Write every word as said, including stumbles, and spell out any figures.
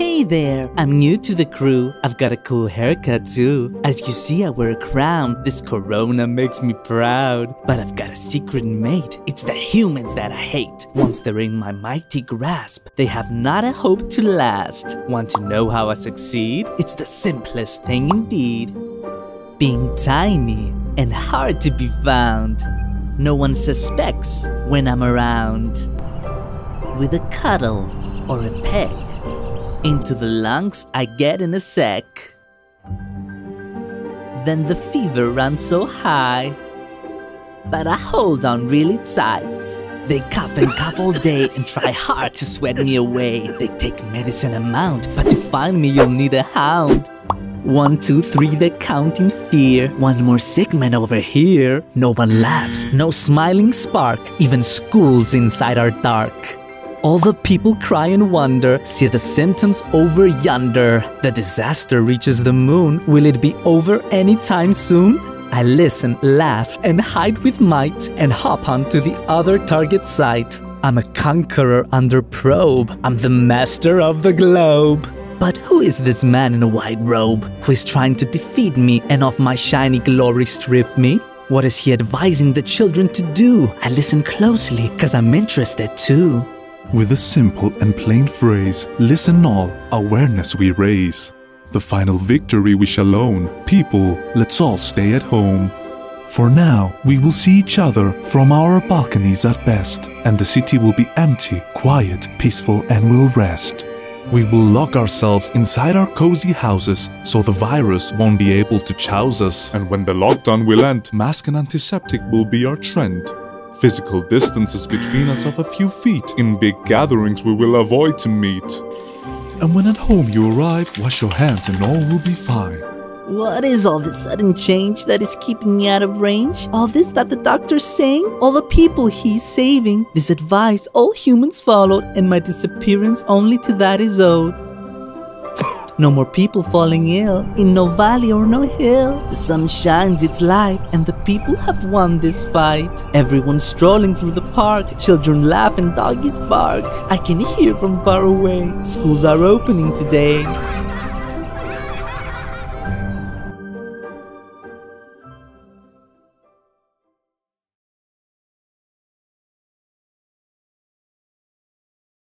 Hey there, I'm new to the crew. I've got a cool haircut too. As you see, I wear a crown. This corona makes me proud. But I've got a secret mate. It's the humans that I hate. Once they're in my mighty grasp, they have not a hope to last. Want to know how I succeed? It's the simplest thing indeed. Being tiny and hard to be found. No one suspects when I'm around. With a cuddle or a peck, into the lungs I get in a sec. Then the fever runs so high, but I hold on really tight. They cough and cough all day and try hard to sweat me away. They take medicine amount, but to find me you'll need a hound. One, two, three, they count in fear. One more sick man over here. No one laughs, no smiling spark. Even schools inside are dark. All the people cry and wonder, see the symptoms over yonder. The disaster reaches the moon, will it be over anytime soon? I listen, laugh, and hide with might, and hop on to the other target site. I'm a conqueror under probe, I'm the master of the globe. But who is this man in a white robe, who is trying to defeat me and of my shiny glory strip me? What is he advising the children to do? I listen closely, cause I'm interested too. With a simple and plain phrase, listen all, awareness we raise. The final victory we shall own. People, let's all stay at home. For now, we will see each other from our balconies at best, and the city will be empty, quiet, peaceful, and will rest. We will lock ourselves inside our cozy houses, so the virus won't be able to chouse us. And when the lockdown will end, mask and antiseptic will be our trend. Physical distances between us of a few feet. In big gatherings we will avoid to meet. And when at home you arrive, wash your hands and all will be fine. What is all this sudden change that is keeping me out of range? All this that the doctor's saying? All the people he's saving? This advice all humans followed, and my disappearance only to that is owed. No more people falling ill, in no valley or no hill. The sun shines its light, and the people have won this fight. Everyone's strolling through the park, children laugh and doggies bark. I can hear from far away, schools are opening today.